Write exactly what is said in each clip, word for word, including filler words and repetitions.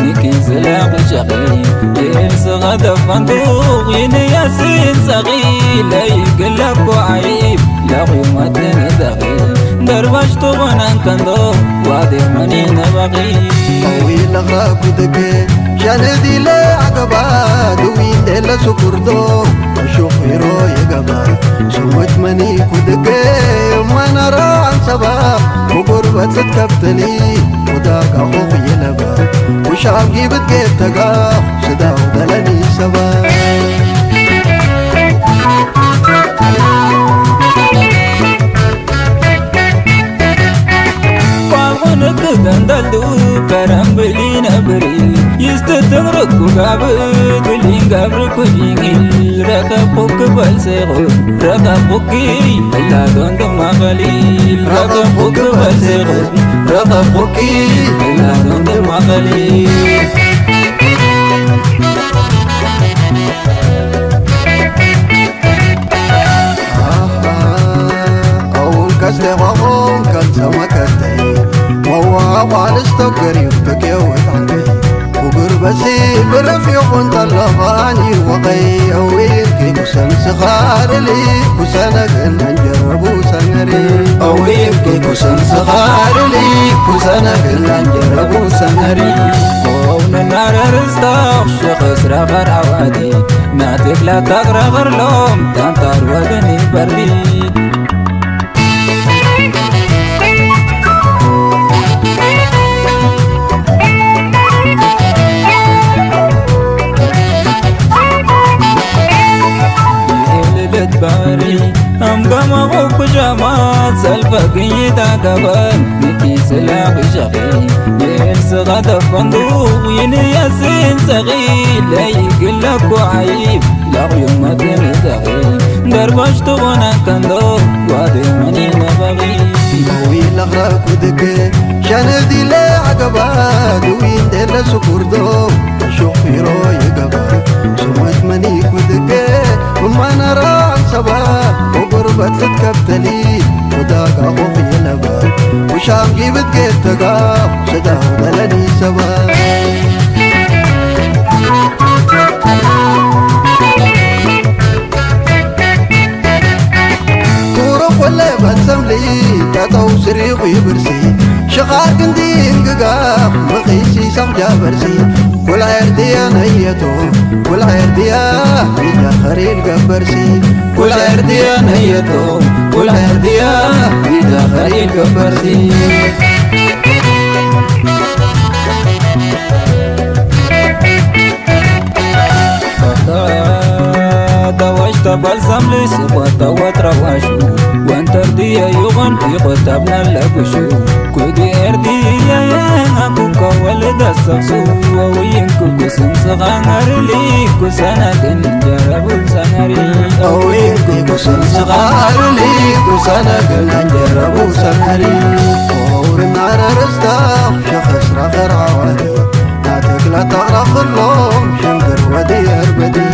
ميكي سلاق شقي يسغد فندوق ينياسين صغير لا يقلك وعيب لا قيمة ندغي دربش تغنى كندو وادي مني نبغي قوي لغراك ودقي شاندي لا عقبا دوين ديلا سكردو أشوف هيرو يقبا سوت مني كودقي ما نرى عن سبا وقربة تكبتلي وداك أخوك يلبا وشعب جيبت جيبتك سدا ودلني سبا دندلدو كرامبلي نبري يستتغرق قابد بلين قابرك وجيغيل رقبك بالسيغو رقبك إلا دوندو مغليل رقبك بالسيغو رقبك إلا دوندو مغليل أول كسل وغم كان سمكتي وعالستقري وتكيوت عني وقربتي برفيق طلباني وقي أويلكي كسن سخار لي كسنك ننجربو سنري أويلكي كسن سخار لي كسنك ننجربو سنري قوم النار رزاق شخص رغر عوادي ناتك لا تغرغر لوم تنطر ودني برلي باري أم قام غوك جماعة سلفك يتعقبان مكي سلاق شقي يلس غدا فندوق ينياسين صغير لا يقلك وعيب لا يوم تنتغي دربش تغنى كندو وادي مني نبغي قوي لغراك ودقي شاندي لا عقبا دوين ديلا سكردو أشوف هيرو يقبا سوت مني ودقي وما نرى سبا وقربة تكبتلي وداك أخوك يلبا وشام جيبت جيبتك سدا ودلني سبا تورق ولا بتسم لي تاتو سريق يبرسي شخار كندي انقاق مخيسي سمجا برسي كل عردي نيتو كل عردي يا خريل قبرسي كل عردي نيتو كل عردي يا خريل قبرسي دوشت بلسم لسبوت وترواشو وانت ردي يغن في قطبنا لقشو كودي اردي يا اكوكا ولد السقسو وينكو كسن صغار لي كسنا كنجربو سنري وينكو كسن صغار لي كسنا كنجربو سنري ورنا رزق شخص رغر عوالي لا تقلى تغرق اللوم شنقر ودي اربدي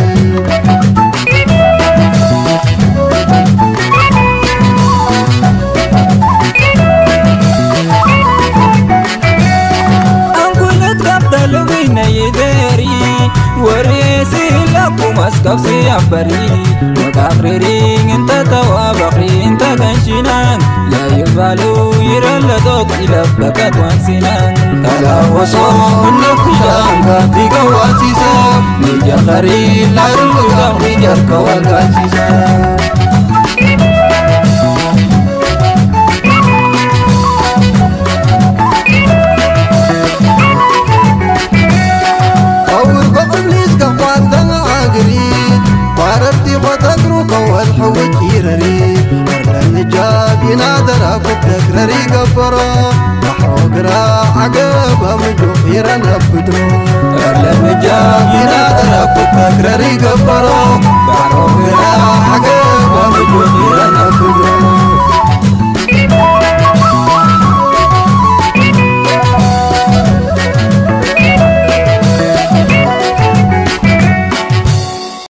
وريسي لكم اسكبسي عبري مقابرين انت توابقي انت كنشنان لا يفعلوا يرلدوك إلى بكات وانسنان كلا وصوم النكشان كاتي قواتي ساب نيجا خريل لا يلوغا نيجا كوالكاتي ساب ينادر أبوك تكرري قبرا وحوقرا عقبا مجوخيرا نبدرو أهلا نجاب ينادر أبوك تكرري قبرا